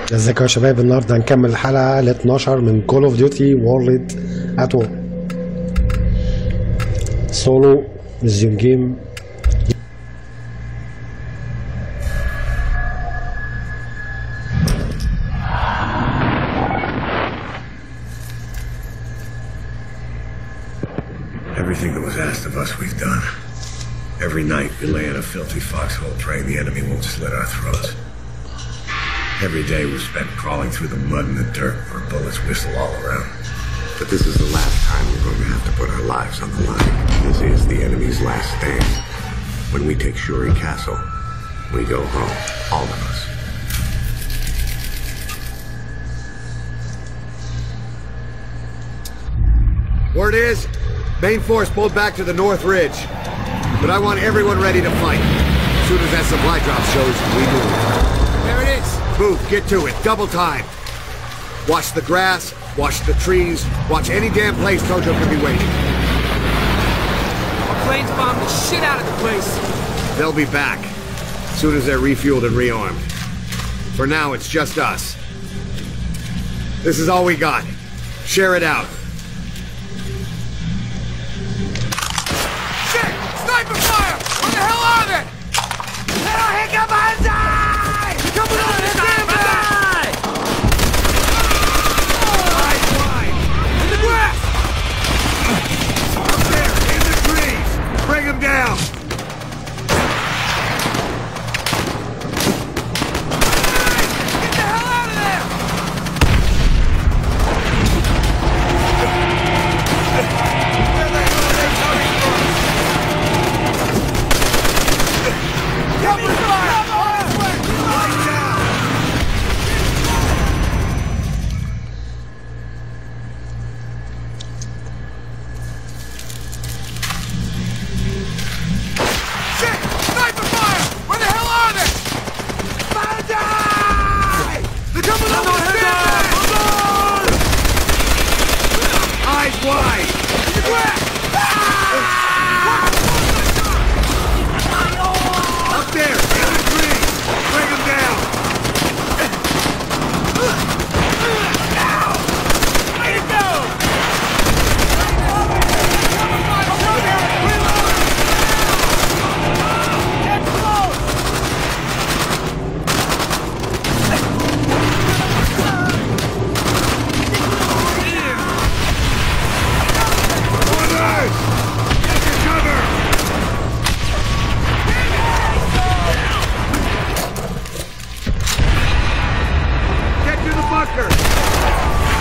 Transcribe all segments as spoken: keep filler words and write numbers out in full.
ازيكم يا شباب؟ النهارده هنكمل الحلقه ال اتناشر من كول اوف ديوتي وورلد ات وور سولو ريزيوم جيم. Everything that was asked of us, we've done. Every night we lay in a filthy foxhole praying the enemy won't slit our throats. Every day we've spent crawling through the mud and the dirt where bullets whistle all around. But this is the last time we're going to have to put our lives on the line. This is the enemy's last stand. When we take Shuri Castle, we go home, all of us. Word is, main force pulled back to the North Ridge. But I want everyone ready to fight. As soon as that supply drop shows, we move. There it is! Move, get to it, double time. Watch the grass, watch the trees, watch any damn place Tojo could be waiting. Our planes bombed the shit out of the place. They'll be back, as soon as they're refueled and rearmed. For now, it's just us. This is all we got. Share it out. Shit! Sniper fire! Where the hell are they? Coming on, stand by! Eyes wide! In the grass! Up there, in the trees! Bring them down! Get the hell out of there! Where the hell are they coming from? Cover fire! Light down! Shit! Sniper fire! Where the hell are they? Fire die! They're coming on! Stand by! Eyes wide! In the grass! Up there, in the trees! Bring them down! Way to go! Get close! Orders! Get to cover! Get to the bunker!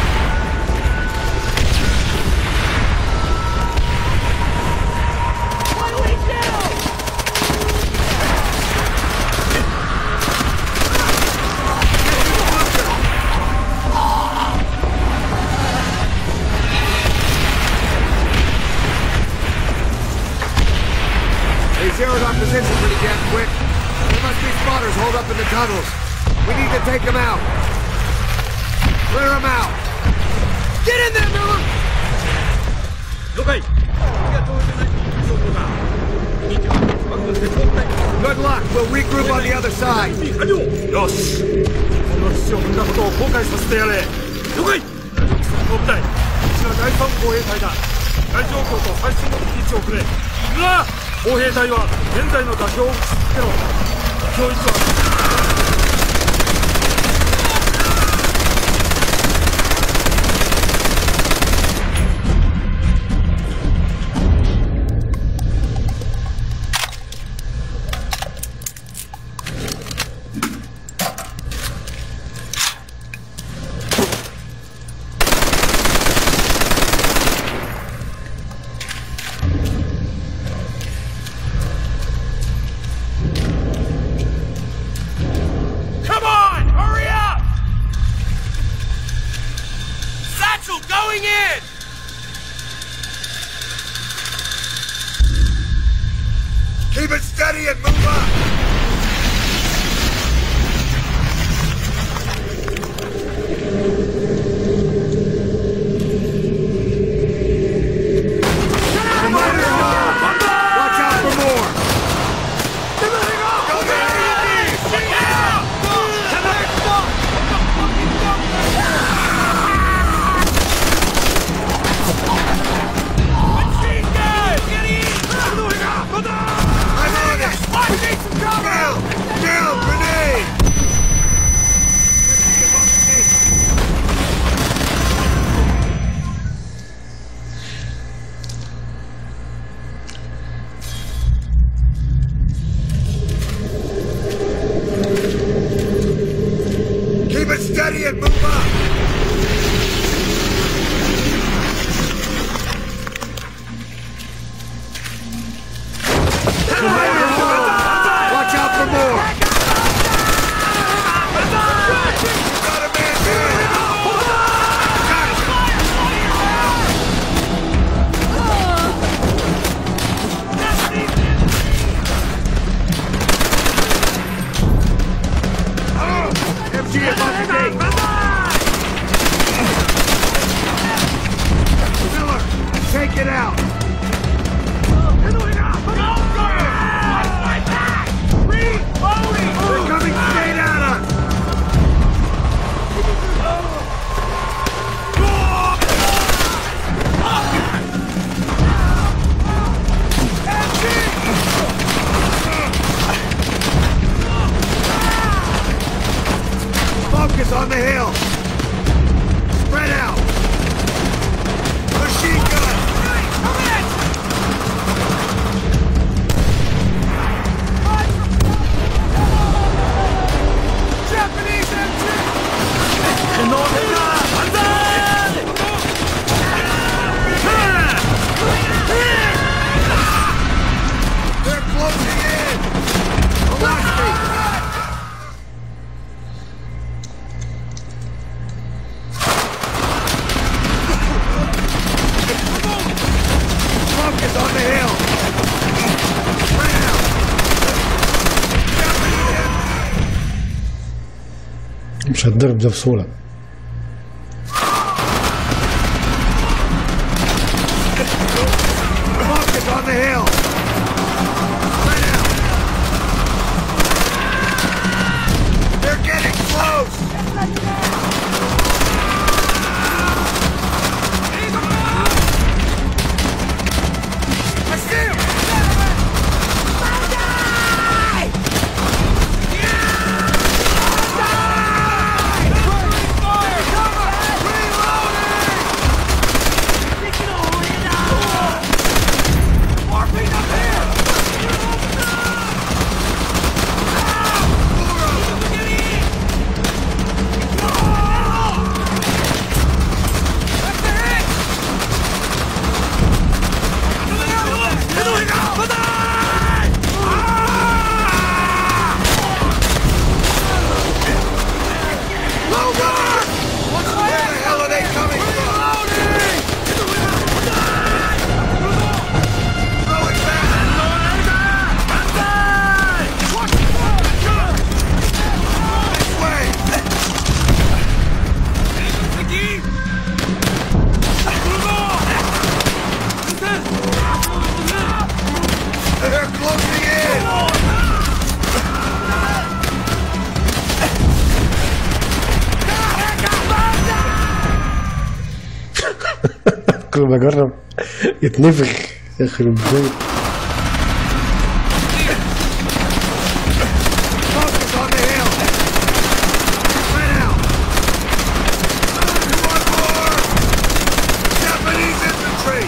What do we do? They zeroed our position pretty damn quick. There must be spotters holed up in the tunnels. We need to take them out. Clear them out. Get in there, Miller! Good luck. We'll regroup on the other side. よしこの基地を踏んだことを後悔させてやれ了解部隊うちは第三歩兵隊だ大状況と最新の位置をくれうわ歩兵隊は現在の妥協を打ち続けろ今日一は ready and move up! Watch out for more! Got a man here! M G is on the gate! Miller, take it out! They're coming straight at us! Focus on the hill! Spread out! Machine gun! Japanese M G! They're closing in! Alaska! Focus on the hill! Spread out! Japanese M G! مش هتضرب ده بسهولة. Focus on the hill! Spread out! They're getting close! I see him! They're closing in! كل ما اجرب يتنفخ يخرب بيت. Focus on the hill! Spread out! One more! Japanese infantry!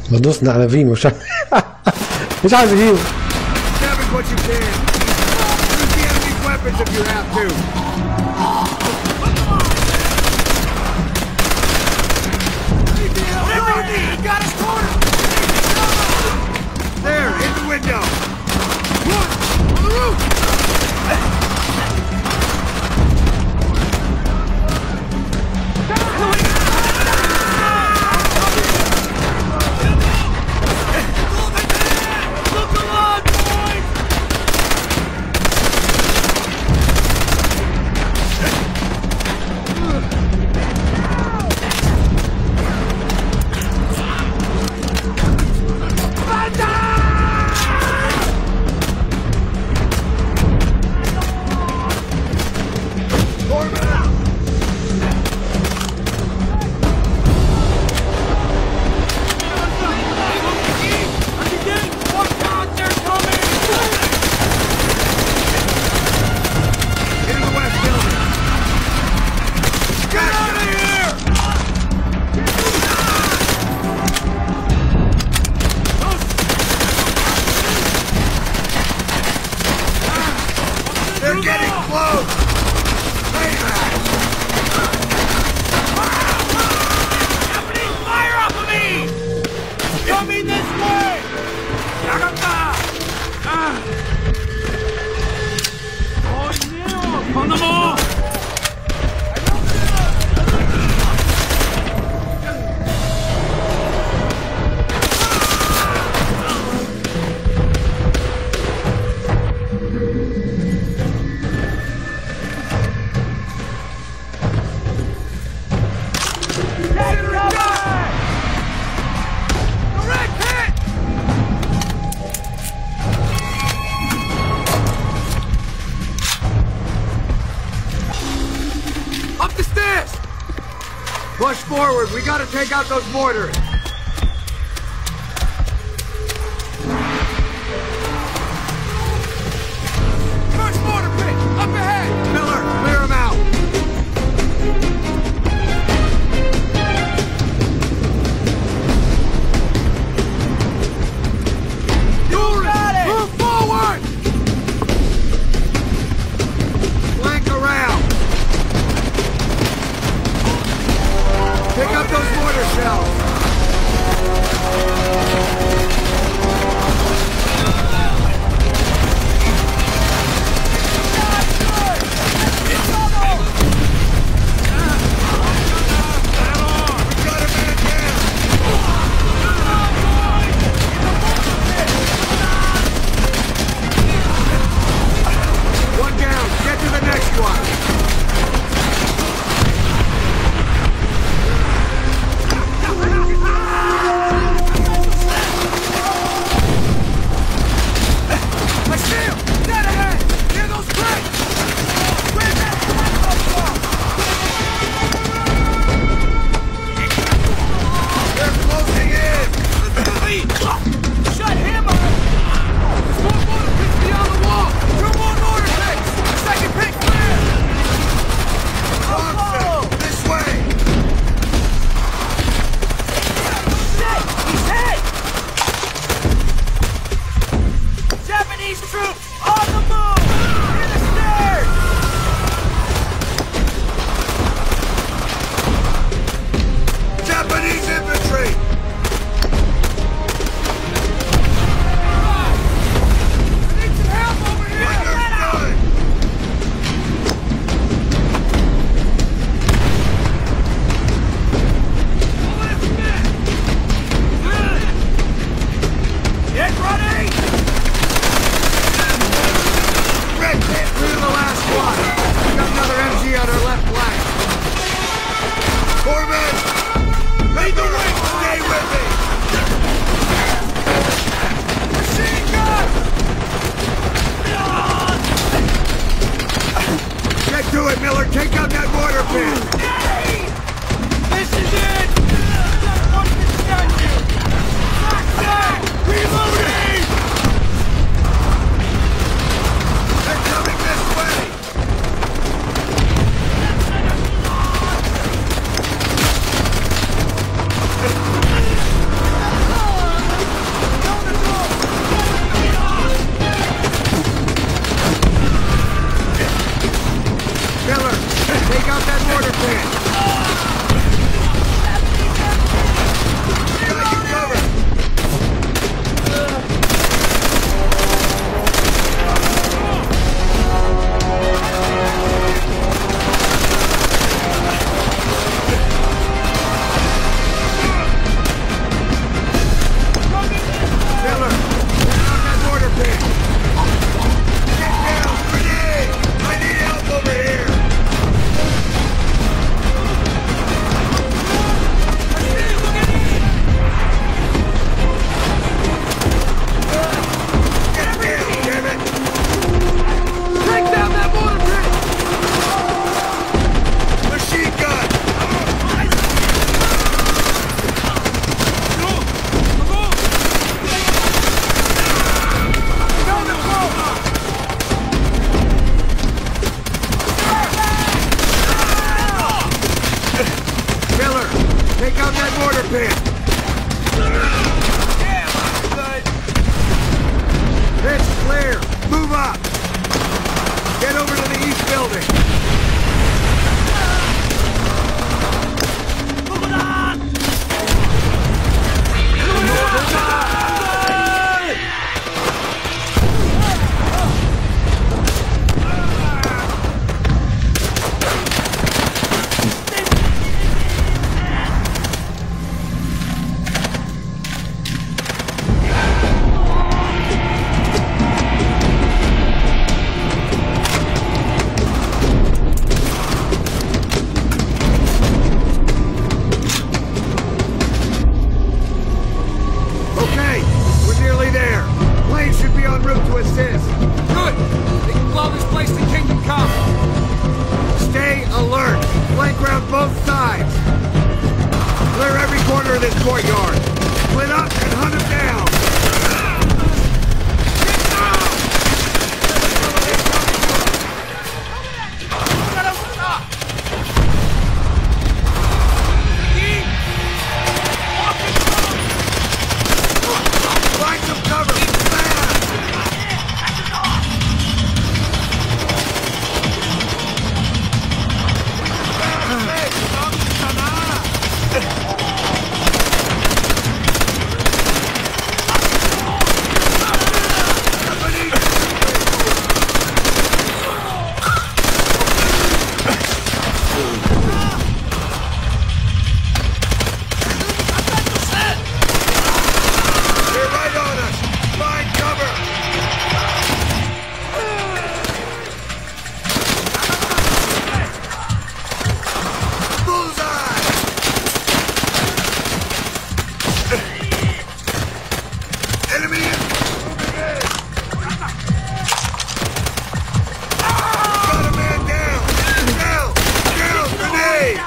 دوسنا على فينو مش مش عايز اجيبه. Salvage what you can. Use the enemy's weapons if you have to. Got his corner! There, in the window. One! On the roof! Look alive, boys! They're getting close! Payback! Japanese fire off of me! Coming this way! Yagata! Ah! Oh, no! Konomo! Push forward, we gotta take out those mortars! First mortar pit! Up ahead! Miller, clear them out! You got it! Move forward! Flank around! Pick up those mortar shells! One down, get to the next one! Nearly there. Planes should be en route to assist. Good! They can blow this place to Kingdom Come! Stay alert. Flank round both sides. Clear every corner of this courtyard. Split up and hunt them down. Find some cover. Fast. They're right on us. Find cover. Bullseye. Enemy is moving in. Got a man down. Down. Down. Grenade.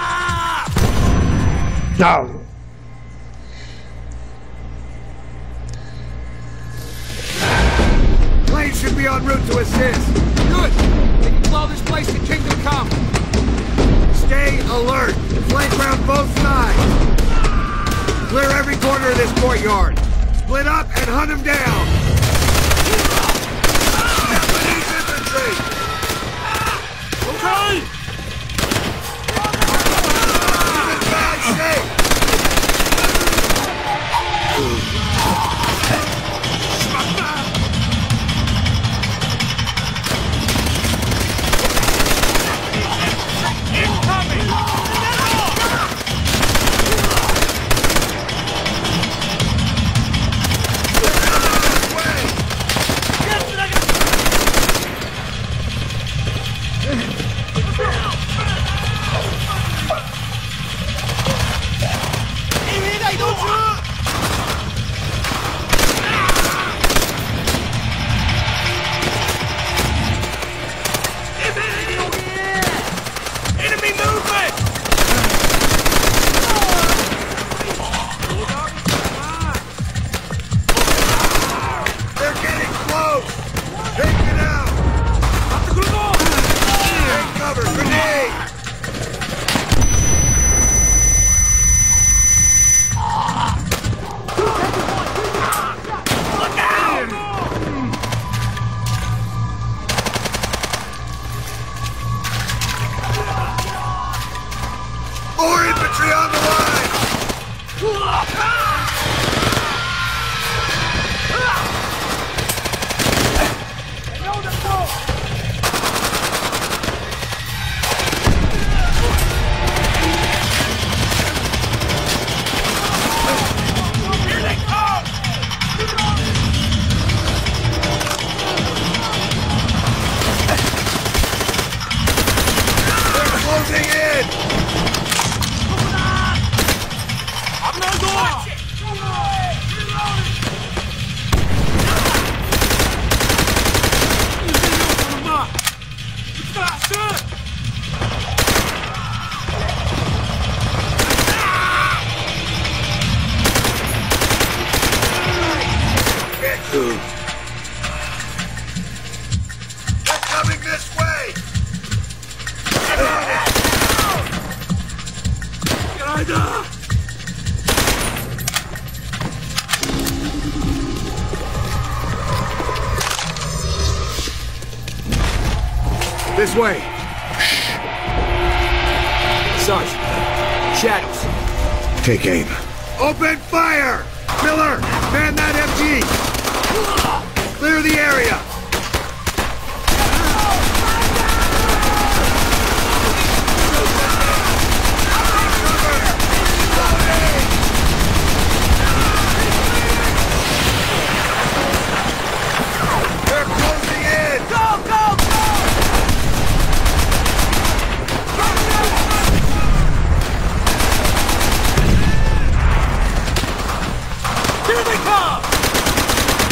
Down. Planes should be en route to assist. Good! They can blow this place to Kingdom Come! Stay alert. Flank round both sides. Clear every corner of this courtyard. Split up and hunt them down. Japanese infantry. Okay! He's in bad shape. Enemy movement! They're getting close. Take it out. Take cover. Grenade. More infantry on the line! Here they come! They're closing in! Get moved! They're coming this way! Get on it! This way! Sarge, shadows. Take aim. Open fire! Miller, man that M G! Clear the area! They're closing in! Go, go, go! Here they come!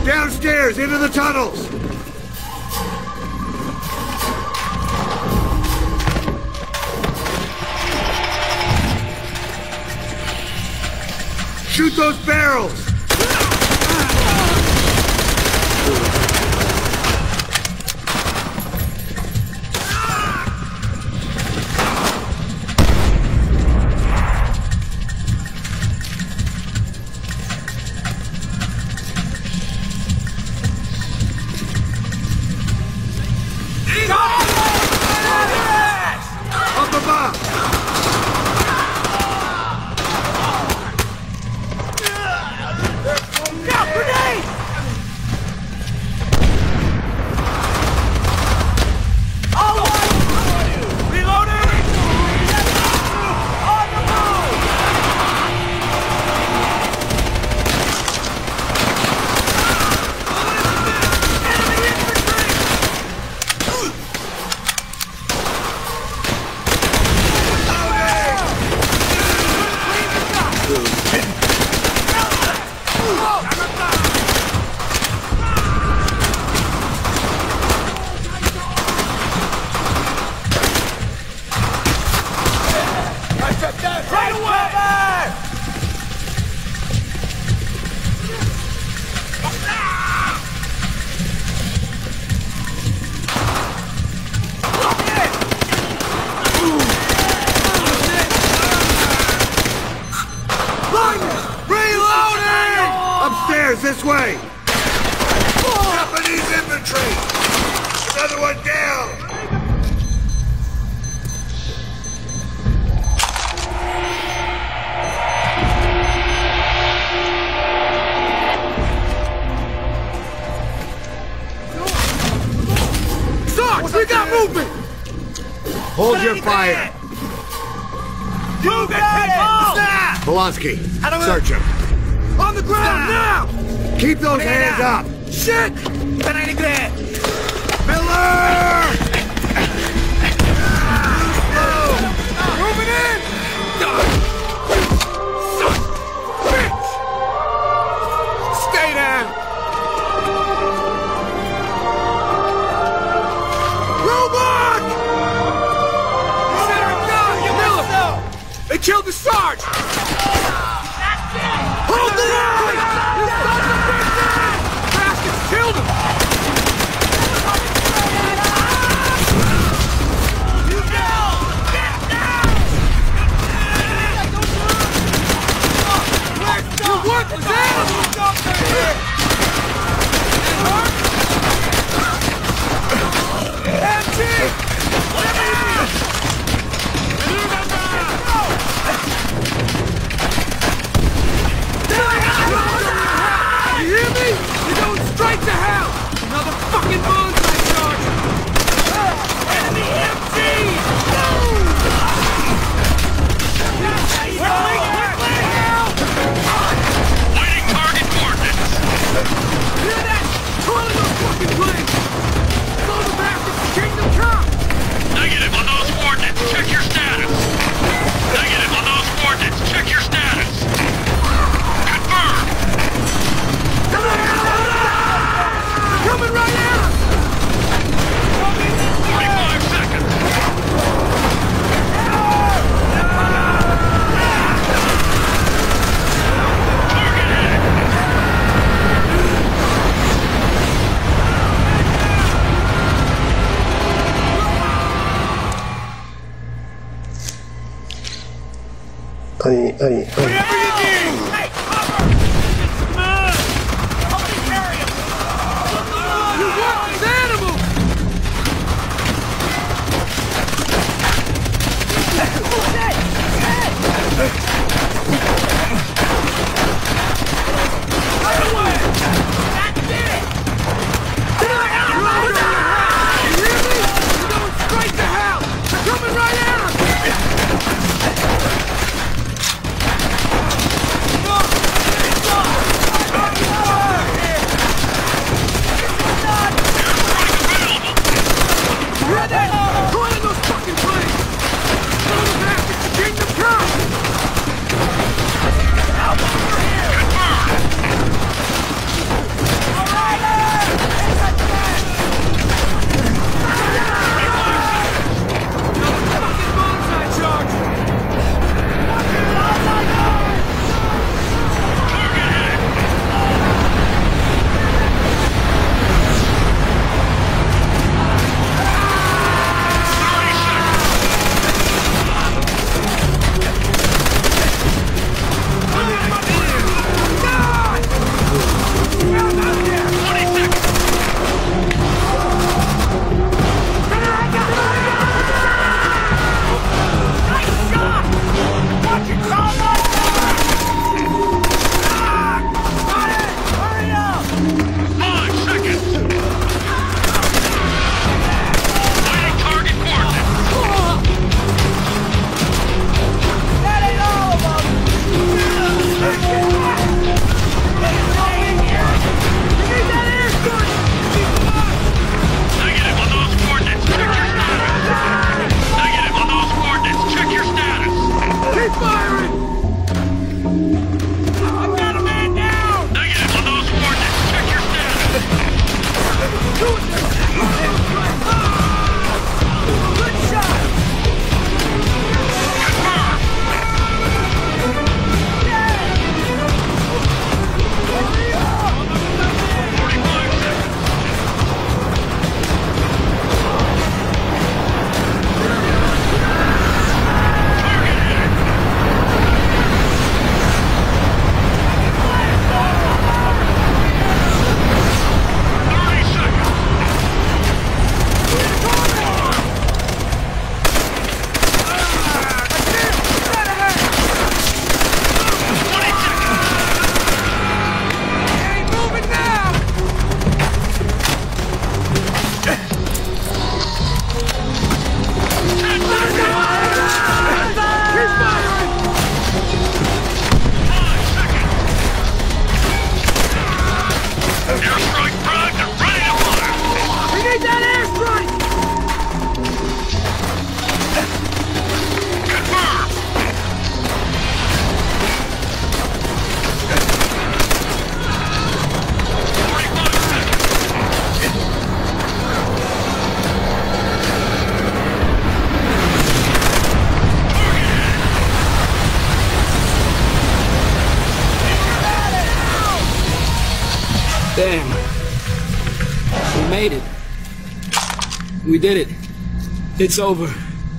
Downstairs, into the tunnels! Shoot those barrels! Up above! Now, grenade! All right! Reloading! On the move! Enemy infantry! Right away! Reloading! Upstairs, this way! Japanese infantry! Another one down! Sarge, we got movement! Hold your fire! Move it, people! Snap! Polanski, search him. On the ground, now! Keep those hands up! Shit! Miller! Moving in! Bitch! Stay down! Robot! Center gun! You Miller! They killed the Sarge! Hold the line! You sons of bitches! Bastards killed him! You down! Get down! You worthless animals up there! M G! You hear me? You're going straight to hell! Another fucking bonsai charge! Enemy M G! Waiting target coordinates. Hear that? Twirling those fucking planes! Blow the bastards to Kingdom Come! Negative on those coordinates. Check your status. Negative on those coordinates. Check your status. Confirm. Coming right at us! forty-five seconds. Target hit. 아니 아니 아니 Whatever you need! Hey, cover! Somebody carry him! You worthless animal! Right away! That's it! You hear me? You're going straight to hell! They're coming right at us! Damn. We made it. We did it. It's over.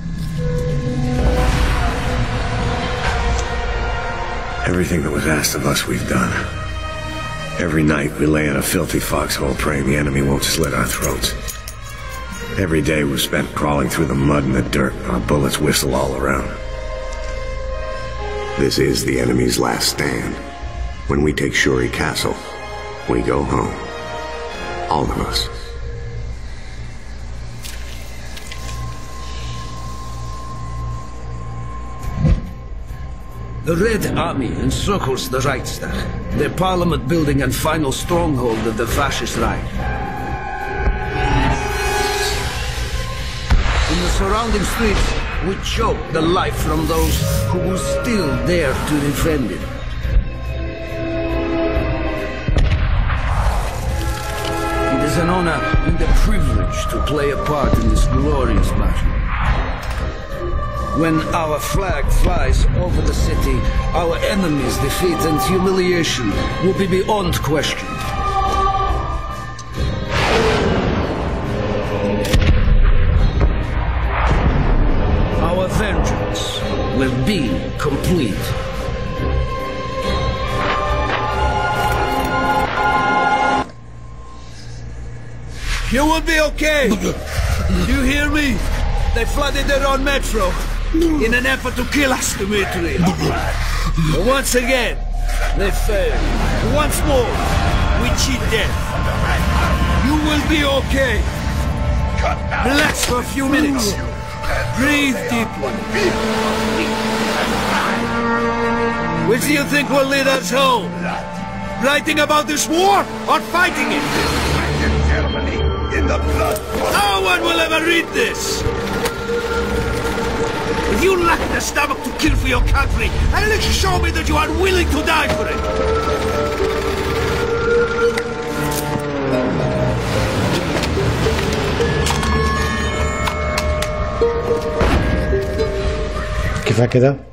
Everything that was asked of us, we've done. Every night we lay in a filthy foxhole praying the enemy won't slit our throats. Every day we've spent crawling through the mud and the dirt, our bullets whistle all around. This is the enemy's last stand. When we take Shuri Castle, we go home. All of us. The Red Army encircles the Reichstag, their parliament building and final stronghold of the Fascist Reich. In the surrounding streets, we choke the life from those who will still dare to defend it. It is an honor and a privilege to play a part in this glorious battle. When our flag flies over the city, our enemies' defeat and humiliation will be beyond question. Our vengeance will be complete. You will be okay. You hear me? They flooded their own metro in an effort to kill us, Dmitri. But once again, they failed. Once more, we cheat death. You will be okay. Relax for a few minutes. Breathe deeply. Which do you think will lead us home? Writing about this war or fighting it? No one will ever read this! If you lack the stomach to kill for your country, at least show me that you are willing to die for it! كفايه كده.